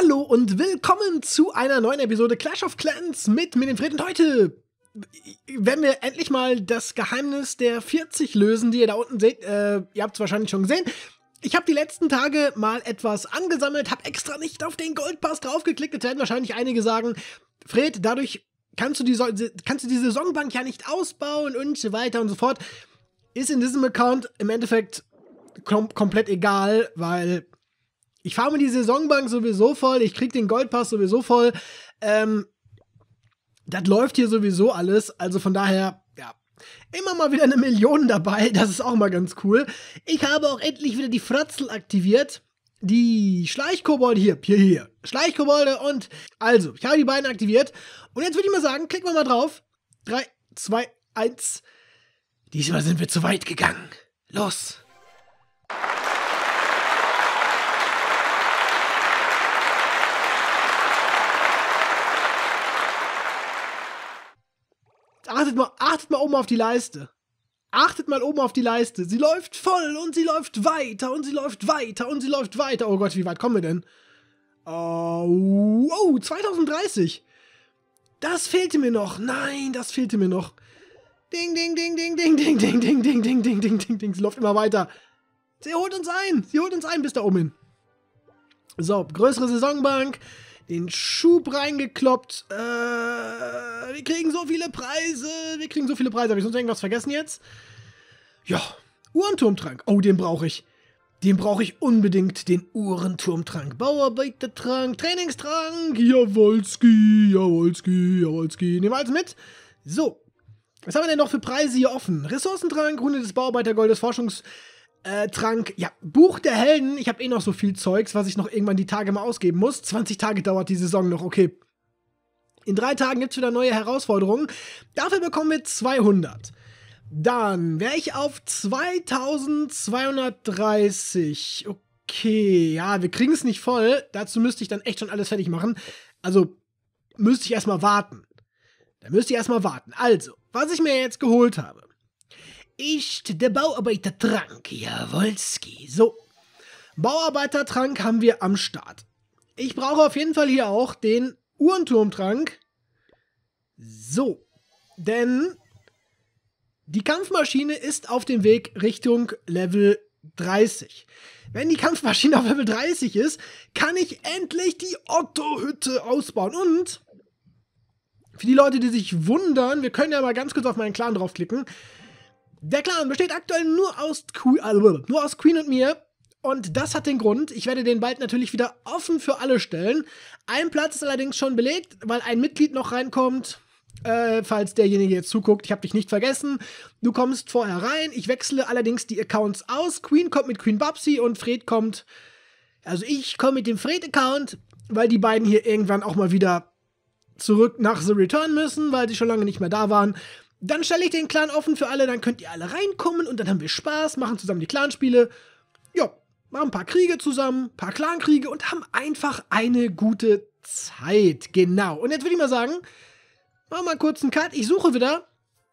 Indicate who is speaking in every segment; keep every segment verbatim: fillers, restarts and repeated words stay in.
Speaker 1: Hallo und willkommen zu einer neuen Episode Clash of Clans mit mir, dem Fred. Und heute werden wir endlich mal das Geheimnis der vierzig lösen, die ihr da unten seht. Äh, ihr habt es wahrscheinlich schon gesehen. Ich habe die letzten Tage mal etwas angesammelt, habe extra nicht auf den Goldpass draufgeklickt. Jetzt werden wahrscheinlich einige sagen, Fred, dadurch kannst du die, so kannst du die Saisonbank ja nicht ausbauen und so weiter und so fort. Ist in diesem Account im Endeffekt kom komplett egal, weil ich farme die Saisonbank sowieso voll, ich krieg den Goldpass sowieso voll. Ähm, das läuft hier sowieso alles, also von daher, ja, immer mal wieder eine Million dabei, das ist auch mal ganz cool. Ich habe auch endlich wieder die Fratzel aktiviert, die Schleichkobolde hier, hier, hier, Schleichkobolde und, also, ich habe die beiden aktiviert und jetzt würde ich mal sagen, klicken wir mal drauf. drei, zwei, eins. Diesmal sind wir zu weit gegangen. Los! Achtet mal, achtet mal oben auf die Leiste. Achtet mal oben auf die Leiste. Sie läuft voll und sie läuft weiter und sie läuft weiter und sie läuft weiter. Oh Gott, wie weit kommen wir denn? Oh, oh zwanzig dreißig. Das fehlte mir noch. Nein, das fehlte mir noch. Ding, ding, ding, ding, ding, ding, ding, ding, ding, ding, ding, ding, ding, ding. Sie läuft immer weiter. Sie holt uns ein. Sie holt uns ein bis da oben hin. So, größere Saisonbank. Den Schub reingekloppt. Äh, wir kriegen so viele Preise. Wir kriegen so viele Preise. Habe ich sonst irgendwas vergessen jetzt? Ja, Uhrenturmtrank. Oh, den brauche ich. Den brauche ich unbedingt. Den Uhrenturmtrank. Bauarbeitertrank, Trainingstrank. Jawolski, Jawolski, Jawolski. Nehmen wir alles mit. So. Was haben wir denn noch für Preise hier offen? Ressourcentrank, Runde des Bauarbeitergoldes, Forschungs... Äh, Trank, ja, Buch der Helden. Ich habe eh noch so viel Zeugs, was ich noch irgendwann die Tage mal ausgeben muss. zwanzig Tage dauert die Saison noch, okay. In drei Tagen gibt es wieder neue Herausforderungen. Dafür bekommen wir zweihundert. Dann wäre ich auf zweitausendzweihundertdreißig. Okay, ja, wir kriegen es nicht voll. Dazu müsste ich dann echt schon alles fertig machen. Also, müsste ich erstmal warten. Da müsste ich erstmal warten. Also, was ich mir jetzt geholt habe, ist der Bauarbeitertrank. Jawolski. So. Bauarbeitertrank haben wir am Start. Ich brauche auf jeden Fall hier auch den Uhrenturmtrank. So. Denn die Kampfmaschine ist auf dem Weg Richtung Level dreißig. Wenn die Kampfmaschine auf Level dreißig ist, kann ich endlich die Otto-Hütte ausbauen. Und für die Leute, die sich wundern, wir können ja mal ganz kurz auf meinen Clan draufklicken. Der Clan besteht aktuell nur aus, Que also, nur aus Queen und mir. Und das hat den Grund, ich werde den bald natürlich wieder offen für alle stellen. Ein Platz ist allerdings schon belegt, weil ein Mitglied noch reinkommt. Äh, falls derjenige jetzt zuguckt, ich habe dich nicht vergessen. Du kommst vorher rein. Ich wechsle allerdings die Accounts aus. Queen kommt mit Queen Babsi und Fred kommt... Also ich komme mit dem Fred-Account, weil die beiden hier irgendwann auch mal wieder zurück nach The Return müssen, weil sie schon lange nicht mehr da waren. Dann stelle ich den Clan offen für alle, dann könnt ihr alle reinkommen und dann haben wir Spaß, machen zusammen die Clanspiele. Ja, machen ein paar Kriege zusammen, ein paar Clankriege und haben einfach eine gute Zeit. Genau. Und jetzt würde ich mal sagen, machen wir mal kurz einen Cut. Ich suche wieder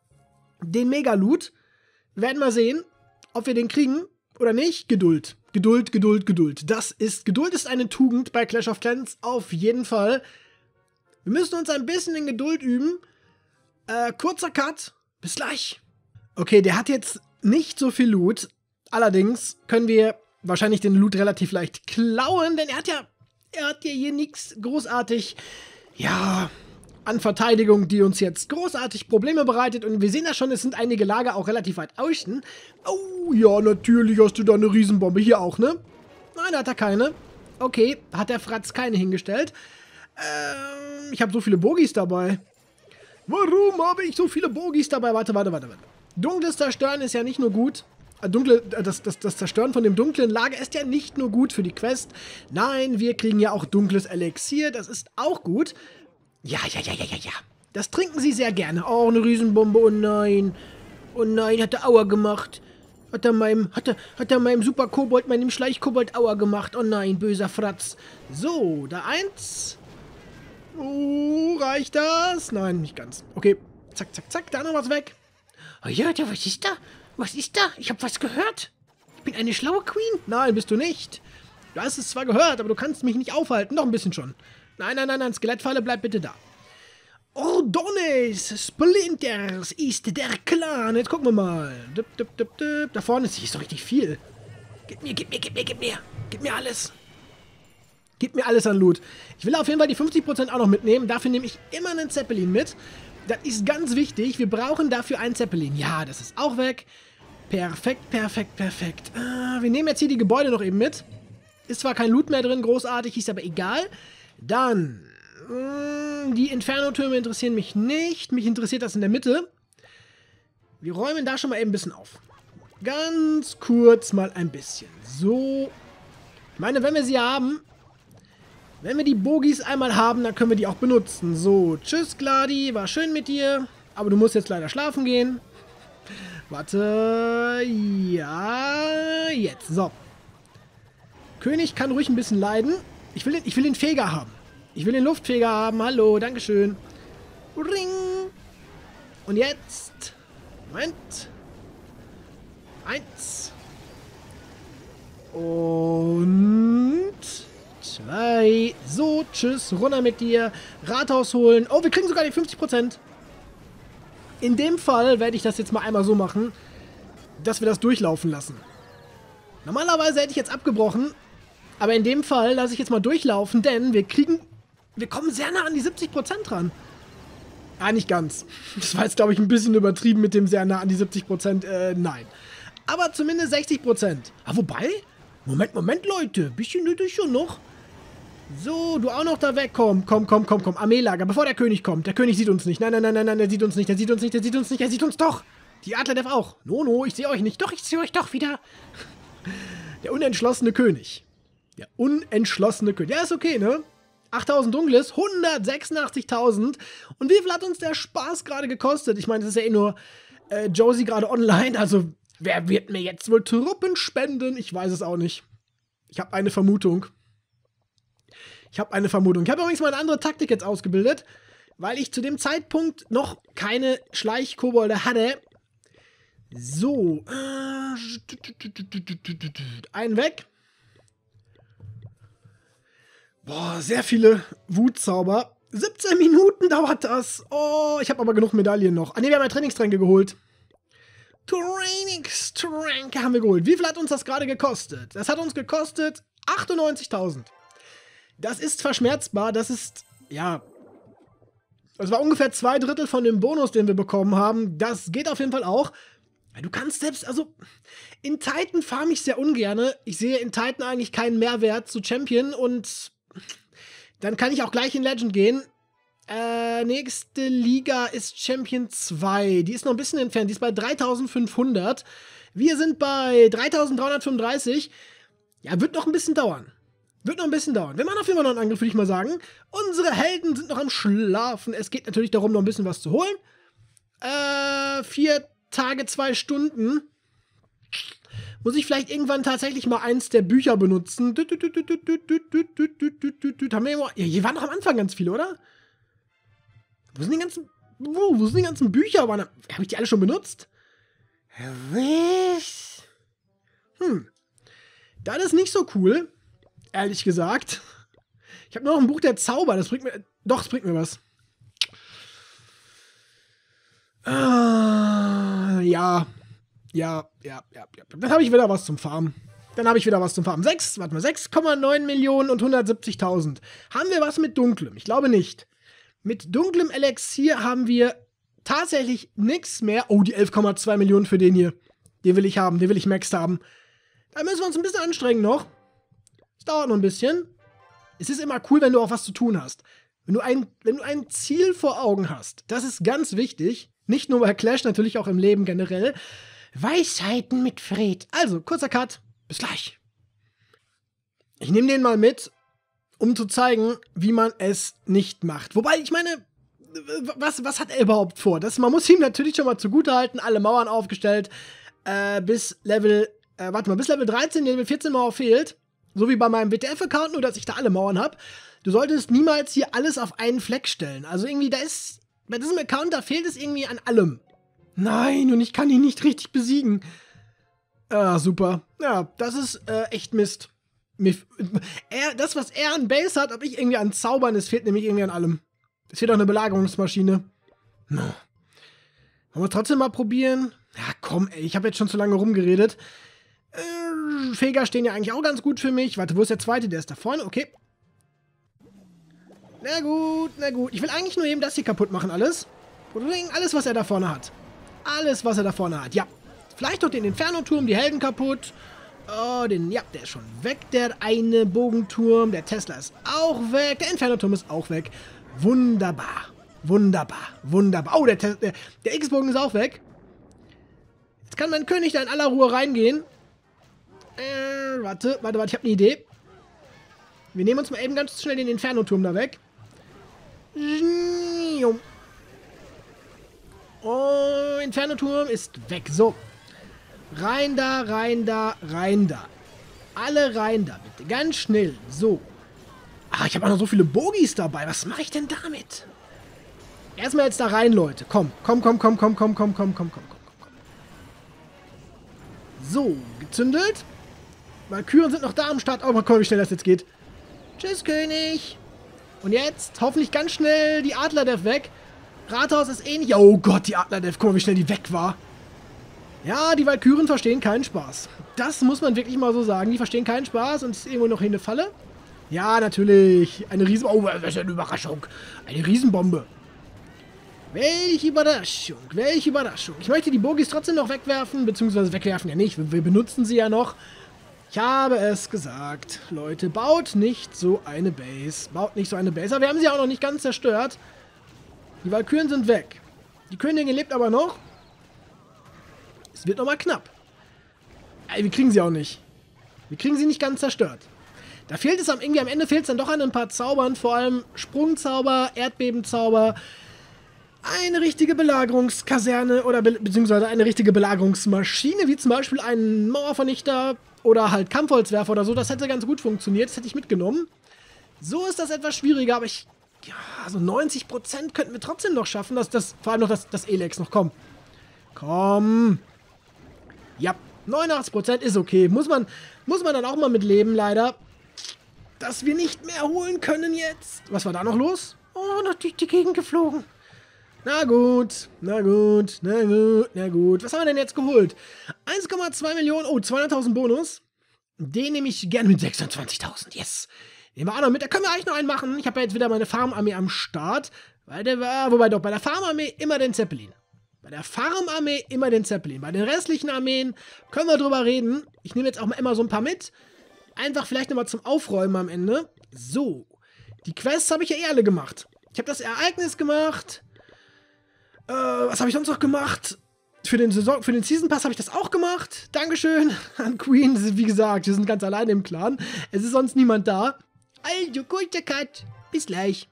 Speaker 1: den Mega-Loot. Wir werden mal sehen, ob wir den kriegen oder nicht. Geduld. Geduld, Geduld, Geduld. Das ist, Geduld ist eine Tugend bei Clash of Clans auf jeden Fall. Wir müssen uns ein bisschen in Geduld üben. Äh, kurzer Cut. Bis gleich. Okay, der hat jetzt nicht so viel Loot. Allerdings können wir wahrscheinlich den Loot relativ leicht klauen, denn er hat ja, er hat ja hier nichts großartig, ja, an Verteidigung, die uns jetzt großartig Probleme bereitet. Und wir sehen ja schon, es sind einige Lager auch relativ weit außen. Oh, ja, natürlich hast du da eine Riesenbombe. Hier auch, ne? Nein, da hat er keine. Okay, hat der Fratz keine hingestellt. Ähm, ich habe so viele Bogies dabei. Warum habe ich so viele Bogies dabei? Warte, warte, warte, warte. Dunkles Zerstören ist ja nicht nur gut. Äh, dunkle, äh, das, das, das Zerstören von dem dunklen Lager ist ja nicht nur gut für die Quest. Nein, wir kriegen ja auch dunkles Elixier. Das ist auch gut. Ja, ja, ja, ja, ja, ja. Das trinken sie sehr gerne. Oh, eine Riesenbombe. Oh nein. Oh nein, hat er Aua gemacht. Hat er meinem, hat er, hat er meinem Super-Kobold, meinem Schleichkobold Aua gemacht. Oh nein, böser Fratz. So, da eins. Oh, reicht das? Nein, nicht ganz. Okay, zack, zack, zack, da noch was weg. Oh ja, da, was ist da? Was ist da? Ich habe was gehört. Ich bin eine schlaue Queen. Nein, bist du nicht. Du hast es zwar gehört, aber du kannst mich nicht aufhalten. Noch ein bisschen schon. Nein, nein, nein, nein, Skelettfalle, bleib bitte da. Ordones Splinters ist der Clan. Jetzt gucken wir mal. Dip, dip, dip, dip. Da vorne ist, hier ist doch richtig viel. Gib mir, gib mir, gib mir, gib mir. Gib mir alles. Gib mir alles an Loot. Ich will auf jeden Fall die fünfzig Prozent auch noch mitnehmen. Dafür nehme ich immer einen Zeppelin mit. Das ist ganz wichtig. Wir brauchen dafür einen Zeppelin. Ja, das ist auch weg. Perfekt, perfekt, perfekt. Ah, wir nehmen jetzt hier die Gebäude noch eben mit. Ist zwar kein Loot mehr drin, großartig, ist aber egal. Dann, mh, die Inferno-Türme interessieren mich nicht. Mich interessiert das in der Mitte. Wir räumen da schon mal eben ein bisschen auf. Ganz kurz mal ein bisschen. So. Ich meine, wenn wir sie haben, wenn wir die Bogies einmal haben, dann können wir die auch benutzen. So, tschüss Gladi, war schön mit dir. Aber du musst jetzt leider schlafen gehen. Warte, ja, jetzt, so. König kann ruhig ein bisschen leiden. Ich will den, ich will den Feger haben. Ich will den Luftfeger haben, hallo, dankeschön. Ring. Und jetzt, Moment. Eins. Und zwei. So, tschüss, runter mit dir. Rathaus holen. Oh, wir kriegen sogar die fünfzig Prozent. In dem Fall werde ich das jetzt mal einmal so machen, dass wir das durchlaufen lassen. Normalerweise hätte ich jetzt abgebrochen, aber in dem Fall lasse ich jetzt mal durchlaufen, denn wir kriegen, wir kommen sehr nah an die siebzig Prozent ran. Ah, nicht ganz. Das war jetzt, glaube ich, ein bisschen übertrieben mit dem sehr nah an die siebzig Prozent. Äh, nein. Aber zumindest sechzig Prozent. Ah, wobei? Moment, Moment, Leute. Bisschen nötig schon noch. So, du auch noch da weg. Komm, komm, komm, komm, komm. Armeelager, bevor der König kommt. Der König sieht uns nicht. Nein, nein, nein, nein, nein, der sieht uns nicht. Der sieht uns nicht, der sieht uns nicht, der sieht uns doch. Die Adlerdev auch. No, no, ich sehe euch nicht. Doch, ich sehe euch doch wieder. Der unentschlossene König. Der unentschlossene König. Ja, ist okay, ne? achttausend Dunkles, hundertsechsundachtzigtausend. Und wie viel hat uns der Spaß gerade gekostet? Ich meine, das ist ja eh nur äh, Josie gerade online. Also, wer wird mir jetzt wohl Truppen spenden? Ich weiß es auch nicht. Ich habe eine Vermutung. Ich habe eine Vermutung. Ich habe übrigens mal eine andere Taktik jetzt ausgebildet, weil ich zu dem Zeitpunkt noch keine Schleichkobolde hatte. So. Einen weg. Boah, sehr viele Wutzauber. siebzehn Minuten dauert das. Oh, ich habe aber genug Medaillen noch. Ah ne, wir haben ja Trainingstränke geholt. Trainingstränke haben wir geholt. Wie viel hat uns das gerade gekostet? Das hat uns gekostet achtundneunzigtausend. Das ist verschmerzbar. Das ist, ja, das war ungefähr zwei Drittel von dem Bonus, den wir bekommen haben. Das geht auf jeden Fall auch. Du kannst selbst, also, in Titan farm ich sehr ungerne. Ich sehe in Titan eigentlich keinen Mehrwert zu Champion und dann kann ich auch gleich in Legend gehen. Äh, nächste Liga ist Champion zwei. Die ist noch ein bisschen entfernt. Die ist bei dreitausendfünfhundert. Wir sind bei dreitausenddreihundertfünfunddreißig. Ja, wird noch ein bisschen dauern. Wird noch ein bisschen dauern. Wir machen auf jeden Fall noch einen Angriff, würde ich mal sagen. Unsere Helden sind noch am Schlafen. Es geht natürlich darum, noch ein bisschen was zu holen. Äh, vier Tage, zwei Stunden. Muss ich vielleicht irgendwann tatsächlich mal eins der Bücher benutzen. Haben wir immer, ja, hier waren noch am Anfang ganz viele, oder? Wo sind die ganzen, wo, wo sind die ganzen Bücher? Habe ich die alle schon benutzt? Was? Hm. Das ist nicht so cool. Ehrlich gesagt. Ich habe nur noch ein Buch der Zauber. Das bringt mir, doch, das bringt mir was. Ah, ja. Ja, ja, ja, ja. Dann habe ich wieder was zum Farmen. Dann habe ich wieder was zum Farmen. sechs, warte mal, sechs Komma neun Millionen und hundertsiebzigtausend. Haben wir was mit Dunklem? Ich glaube nicht. Mit dunklem Elixier haben wir tatsächlich nichts mehr. Oh, die elf Komma zwei Millionen für den hier. Den will ich haben, den will ich maxed haben. Da müssen wir uns ein bisschen anstrengen noch. Es dauert noch ein bisschen. Es ist immer cool, wenn du auch was zu tun hast. Wenn du ein, wenn du ein Ziel vor Augen hast. Das ist ganz wichtig. Nicht nur bei Clash, natürlich auch im Leben generell. Weisheiten mit Fred. Also, kurzer Cut. Bis gleich. Ich nehme den mal mit, um zu zeigen, wie man es nicht macht. Wobei, ich meine, was, was hat er überhaupt vor? Das, man muss ihm natürlich schon mal zugutehalten. Alle Mauern aufgestellt. Äh, bis Level, äh, warte mal, bis Level dreizehn, Level vierzehn Mauer fehlt. So wie bei meinem W T F-Account, nur dass ich da alle Mauern habe. Du solltest niemals hier alles auf einen Fleck stellen. Also irgendwie, da ist, bei diesem Account, da fehlt es irgendwie an allem. Nein, und ich kann ihn nicht richtig besiegen. Ah, super. Ja, das ist äh, echt Mist. Mir, er, das, was er an Base hat, habe ich irgendwie an Zaubern. Es fehlt nämlich irgendwie an allem. Es fehlt auch eine Belagerungsmaschine. No. Wollen wir trotzdem mal probieren? Ja, komm, ey, ich habe jetzt schon zu lange rumgeredet. Äh, Feger stehen ja eigentlich auch ganz gut für mich. Warte, wo ist der zweite? Der ist da vorne, okay. Na gut, na gut. Ich will eigentlich nur eben das hier kaputt machen, alles. Alles, was er da vorne hat. Alles, was er da vorne hat, ja. Vielleicht noch den Inferno-Turm, die Helden kaputt. Oh, den, ja, der ist schon weg, der eine Bogenturm. Der Tesla ist auch weg. Der Inferno-Turm ist auch weg. Wunderbar. Wunderbar. Wunderbar. Oh, der, der, der X-Bogen ist auch weg. Jetzt kann mein König da in aller Ruhe reingehen. Äh, warte, warte, warte, ich habe eine Idee. Wir nehmen uns mal eben ganz schnell den Inferno-Turm da weg. Oh, Inferno-Turm ist weg. So. Rein da, rein da, rein da. Alle rein da, bitte. Ganz schnell. So. Ah, ich habe auch noch so viele Bogies dabei. Was mache ich denn damit? Erstmal jetzt da rein, Leute. Komm, komm, komm, komm, komm, komm, komm, komm, komm, komm, komm, komm. So, gezündelt. Valkyren sind noch da am Start. Oh, mal gucken, wie schnell das jetzt geht. Tschüss, König. Und jetzt hoffentlich ganz schnell die Adlerdev weg. Rathaus ist ähnlich. Oh Gott, die Adlerdev. Guck mal, wie schnell die weg war. Ja, die Valkyren verstehen keinen Spaß. Das muss man wirklich mal so sagen. Die verstehen keinen Spaß und es ist irgendwo noch hier eine Falle. Ja, natürlich. Eine Riesen... Oh, das ist eine Überraschung. Eine Riesenbombe. Welche Überraschung. Welche Überraschung. Ich möchte die Bogis trotzdem noch wegwerfen. Beziehungsweise wegwerfen ja nicht. Wir benutzen sie ja noch. Ich habe es gesagt. Leute, baut nicht so eine Base. Baut nicht so eine Base. Aber wir haben sie auch noch nicht ganz zerstört. Die Valkyren sind weg. Die Königin lebt aber noch. Es wird nochmal knapp. Ey, wir kriegen sie auch nicht. Wir kriegen sie nicht ganz zerstört. Da fehlt es am, irgendwie am Ende fehlt es dann doch an ein paar Zaubern. Vor allem Sprungzauber, Erdbebenzauber. Eine richtige Belagerungskaserne oder be beziehungsweise eine richtige Belagerungsmaschine, wie zum Beispiel einen Mauervernichter oder halt Kampfholzwerfer oder so. Das hätte ganz gut funktioniert. Das hätte ich mitgenommen. So ist das etwas schwieriger, aber ich... Ja, so neunzig Prozent könnten wir trotzdem noch schaffen, dass das... Vor allem noch das, das Elex noch kommt. Komm. Ja, neunundachtzig Prozent ist okay. Muss man, muss man dann auch mal mit leben, leider. Dass wir nicht mehr holen können jetzt. Was war da noch los? Oh, noch durch die Gegend geflogen. Na gut, na gut, na gut, na gut. Was haben wir denn jetzt geholt? eins Komma zwei Millionen, oh, zweihunderttausend Bonus. Den nehme ich gerne mit sechsundzwanzigtausend, yes. Nehmen wir auch noch mit, da können wir eigentlich noch einen machen. Ich habe ja jetzt wieder meine Farmarmee am Start. Weil der war, wobei doch, bei der Farmarmee immer den Zeppelin. Bei der Farmarmee immer den Zeppelin. Bei den restlichen Armeen können wir drüber reden. Ich nehme jetzt auch mal immer so ein paar mit. Einfach vielleicht nochmal zum Aufräumen am Ende. So, die Quests habe ich ja eh alle gemacht. Ich habe das Ereignis gemacht. Äh, was habe ich sonst noch gemacht? Für den, Saison, für den Season Pass habe ich das auch gemacht. Dankeschön an Queen. Wie gesagt, wir sind ganz alleine im Clan. Es ist sonst niemand da. Also, guter Cut. Bis gleich.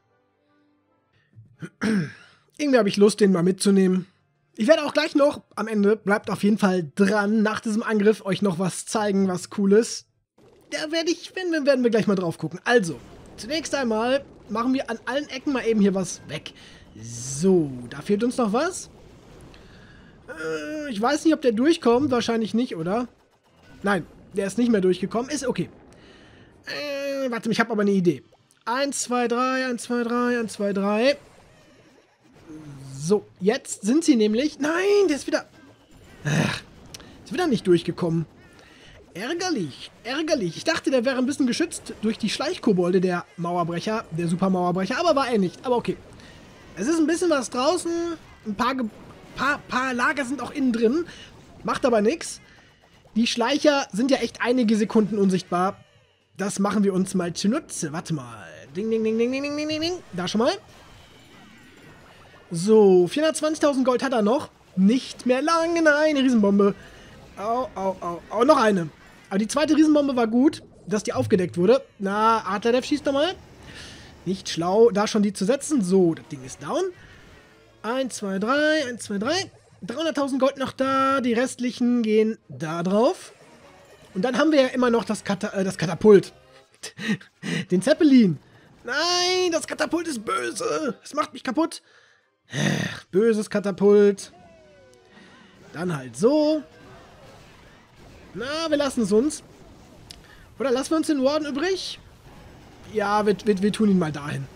Speaker 1: Irgendwie habe ich Lust, den mal mitzunehmen. Ich werde auch gleich noch, am Ende, bleibt auf jeden Fall dran, nach diesem Angriff euch noch was zeigen, was Cooles. Da werde ich, werden, werden wir gleich mal drauf gucken. Also, zunächst einmal machen wir an allen Ecken mal eben hier was weg. So, da fehlt uns noch was. Äh, ich weiß nicht, ob der durchkommt. Wahrscheinlich nicht, oder? Nein, der ist nicht mehr durchgekommen. Ist okay. Äh, warte, ich habe aber eine Idee. eins, zwei, drei, eins, zwei, drei, eins, zwei, drei. So, jetzt sind sie nämlich... Nein, der ist wieder... Ach, ist wieder nicht durchgekommen. Ärgerlich, ärgerlich. Ich dachte, der wäre ein bisschen geschützt durch die Schleichkobolde, der Mauerbrecher, der Supermauerbrecher, aber war er nicht. Aber okay. Es ist ein bisschen was draußen. Ein paar, paar, paar Lager sind auch innen drin. Macht aber nichts. Die Schleicher sind ja echt einige Sekunden unsichtbar. Das machen wir uns mal zunutze. Warte mal. Ding, ding, ding, ding, ding, ding, ding, ding. Da schon mal. So, vierhundertzwanzigtausend Gold hat er noch. Nicht mehr lange, nein, eine Riesenbombe. Au, au, au, au, noch eine. Aber die zweite Riesenbombe war gut, dass die aufgedeckt wurde. Na, Adlerdev schießt nochmal. Nicht schlau, da schon die zu setzen. So, das Ding ist down. eins, zwei, drei, eins, zwei, drei. dreihunderttausend Gold noch da. Die restlichen gehen da drauf. Und dann haben wir ja immer noch das, Kata äh, das Katapult. Den Zeppelin. Nein, das Katapult ist böse. Es macht mich kaputt. Böses Katapult. Dann halt so. Na, wir lassen es uns. Oder lassen wir uns den Warden übrig? Ja, wir, wir, wir tun ihn mal dahin.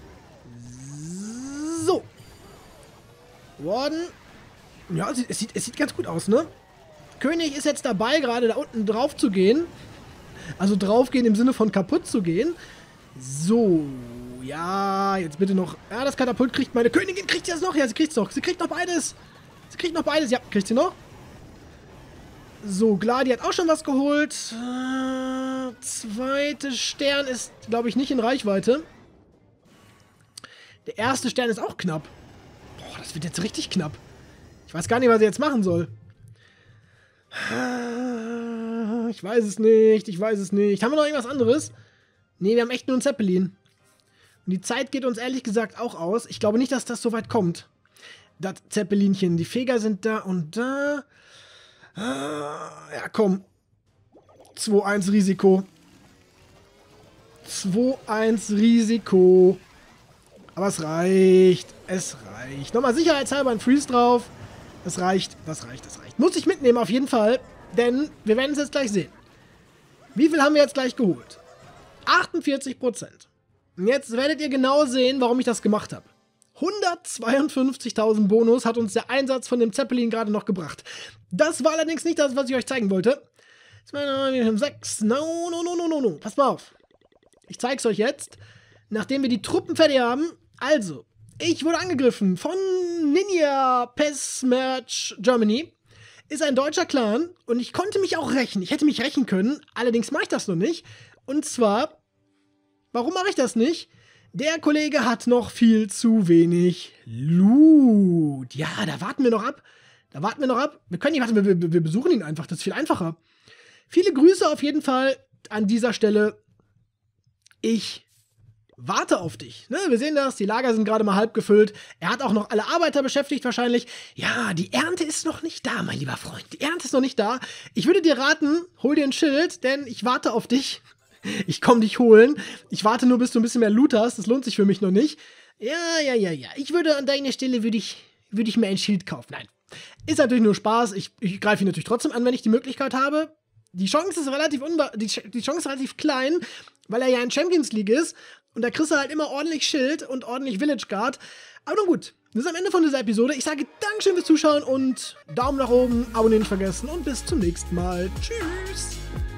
Speaker 1: So. Warden. Ja, es sieht, es sieht ganz gut aus, ne? König ist jetzt dabei, gerade da unten drauf zu gehen. Also draufgehen im Sinne von kaputt zu gehen. So. Ja, jetzt bitte noch. Ja, das Katapult kriegt meine Königin. Kriegt sie das noch? Ja, sie kriegt es noch. Sie kriegt noch beides. Sie kriegt noch beides. Ja, kriegt sie noch. So, Gladi hat auch schon was geholt. Äh, zweite Stern ist, glaube ich, nicht in Reichweite. Der erste Stern ist auch knapp. Boah, das wird jetzt richtig knapp. Ich weiß gar nicht, was ich jetzt machen soll. Ich weiß es nicht, ich weiß es nicht. Haben wir noch irgendwas anderes? Nee, wir haben echt nur einen Zeppelin. Und die Zeit geht uns ehrlich gesagt auch aus. Ich glaube nicht, dass das so weit kommt. Das Zeppelinchen. Die Feger sind da und da. Ja, komm. zwei eins Risiko. zwei eins Risiko. Aber es reicht. Es reicht. Nochmal sicherheitshalber ein Freeze drauf. Das reicht, das reicht, das reicht. Muss ich mitnehmen auf jeden Fall. Denn wir werden es jetzt gleich sehen. Wie viel haben wir jetzt gleich geholt? achtundvierzig Prozent. Und jetzt werdet ihr genau sehen, warum ich das gemacht habe. hundertzweiundfünfzigtausend Bonus hat uns der Einsatz von dem Zeppelin gerade noch gebracht. Das war allerdings nicht das, was ich euch zeigen wollte. sechs. No, no, no, no, no, no. Passt mal auf. Ich zeige es euch jetzt, nachdem wir die Truppen fertig haben. Also, ich wurde angegriffen von Ninja Pes Merch Germany. Ist ein deutscher Clan und ich konnte mich auch rächen. Ich hätte mich rächen können, allerdings mache ich das noch nicht. Und zwar, warum mache ich das nicht? Der Kollege hat noch viel zu wenig Loot. Ja, da warten wir noch ab. Da warten wir noch ab. Wir können nicht warten, wir, wir, wir besuchen ihn einfach. Das ist viel einfacher. Viele Grüße auf jeden Fall an dieser Stelle. Ich warte auf dich. Ne, wir sehen das, die Lager sind gerade mal halb gefüllt. Er hat auch noch alle Arbeiter beschäftigt wahrscheinlich. Ja, die Ernte ist noch nicht da, mein lieber Freund. Die Ernte ist noch nicht da. Ich würde dir raten, hol dir ein Schild, denn ich warte auf dich. Ich komme dich holen. Ich warte nur, bis du ein bisschen mehr Loot hast. Das lohnt sich für mich noch nicht. Ja, ja, ja, ja. Ich würde an deiner Stelle, würde ich, würde ich mir ein Schild kaufen. Nein. Ist natürlich nur Spaß. Ich, ich greife ihn natürlich trotzdem an, wenn ich die Möglichkeit habe. Die Chance ist relativ unba die, die Chance ist relativ klein, weil er ja in Champions League ist. Und da kriegst du halt immer ordentlich Schild und ordentlich Village Guard. Aber nun gut. Das ist am Ende von dieser Episode. Ich sage Dankeschön fürs Zuschauen und Daumen nach oben, Abonnieren nicht vergessen und bis zum nächsten Mal. Tschüss.